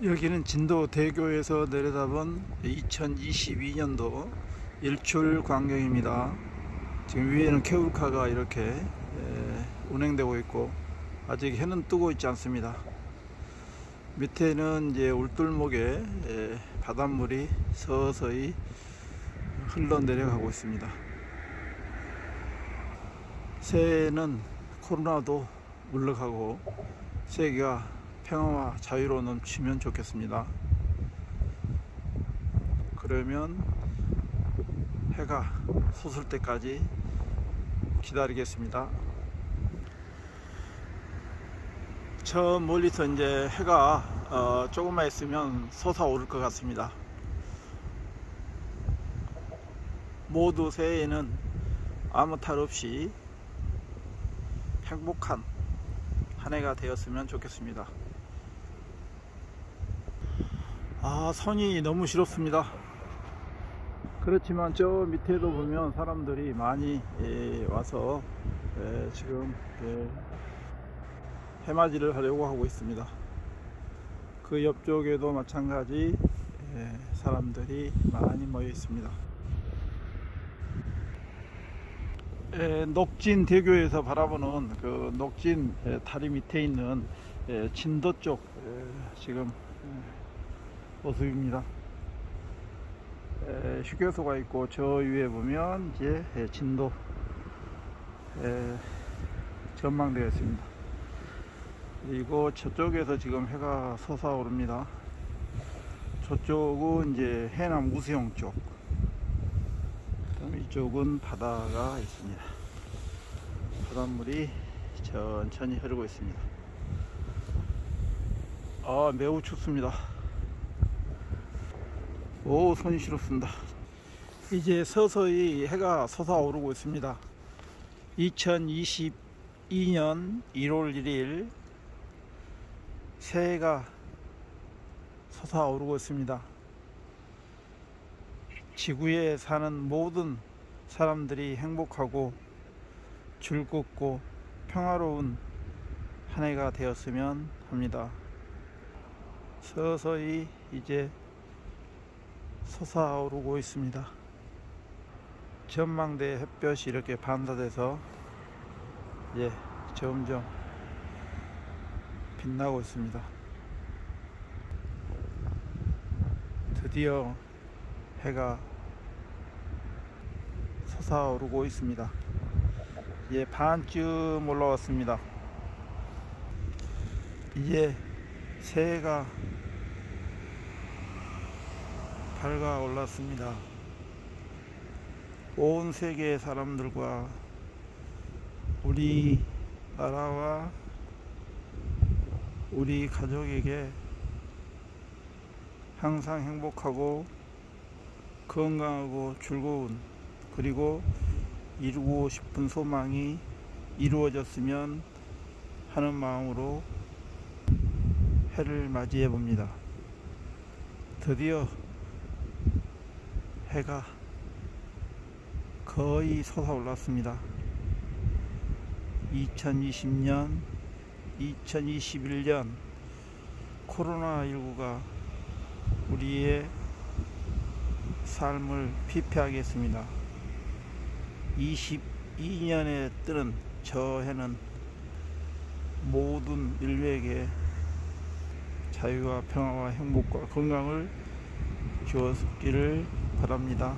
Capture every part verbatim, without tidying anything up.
여기는 진도 대교에서 내려다본 이천이십이 년도 일출 광경입니다. 지금 위에는 케이블카가 이렇게 운행되고 있고 아직 해는 뜨고 있지 않습니다. 밑에는 이제 울돌목에 바닷물이 서서히 흘러 내려가고 있습니다. 새해에는 코로나도 물러가고 세계가 평화와 자유로 넘치면 좋겠습니다. 그러면 해가 솟을 때까지 기다리겠습니다. 저 멀리서 이제 해가 어, 조금만 있으면 솟아오를 것 같습니다. 모두 새해에는 아무 탈 없이 행복한 한 해가 되었으면 좋겠습니다. 아, 선이 너무 싫었습니다. 그렇지만 저 밑에도 보면 사람들이 많이 예, 와서 예, 지금 예, 해맞이를 하려고 하고 있습니다. 그 옆쪽에도 마찬가지 예, 사람들이 많이 모여 있습니다. 예, 녹진 대교에서 바라보는 그 녹진 예, 다리 밑에 있는 예, 진도 쪽 예, 지금 예, 모습입니다. 에, 휴게소가 있고 저 위에 보면 이제 에, 진도 에, 전망되어 있습니다. 그리고 저쪽에서 지금 해가 솟아오릅니다. 저쪽은 이제 해남 우수영 쪽, 그다음에 이쪽은 바다가 있습니다. 바닷물이 천천히 흐르고 있습니다. 아, 매우 춥습니다. 오, 손이 시렵습니다. 이제 서서히 해가 솟아오르고 있습니다. 이천이십이 년 일월 일일 새해가 솟아오르고 있습니다. 지구에 사는 모든 사람들이 행복하고 즐겁고 평화로운 한 해가 되었으면 합니다. 서서히 이제 솟아오르고 있습니다. 전망대 햇볕이 이렇게 반사돼서 예, 점점 빛나고 있습니다. 드디어 해가 솟아오르고 있습니다. 예, 반쯤 올라왔습니다. 이제 새해가 밝아 올랐습니다. 온 세계의 사람들과 우리 나라와 우리 가족에게 항상 행복하고 건강하고 즐거운, 그리고 이루고 싶은 소망이 이루어졌으면 하는 마음으로 해를 맞이해 봅니다. 드디어 해가 거의 솟아올랐습니다. 이천이십 년, 이천이십일 년 코로나십구가 우리의 삶을 피폐하게 했습니다. 이십이 년에 뜨는 저 해는 모든 인류에게 자유와 평화와 행복과 건강을 주었기를 바랍니다.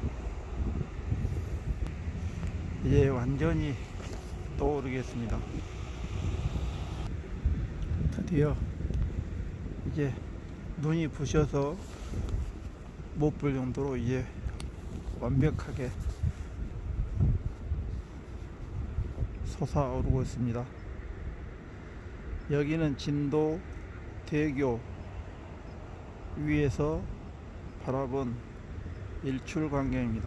이제 완전히 떠오르겠습니다. 드디어 이제 눈이 부셔서 못 볼 정도로 이제 완벽하게 솟아오르고 있습니다. 여기는 진도 대교 위에서 바라본 일출 광경입니다.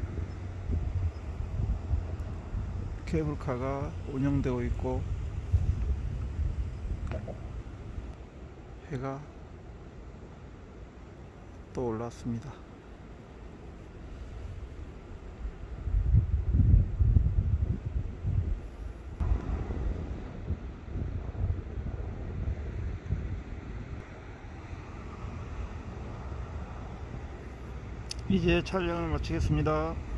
케이블카가 운영되고 있고 해가 또 올랐습니다. 이제 촬영을 마치겠습니다.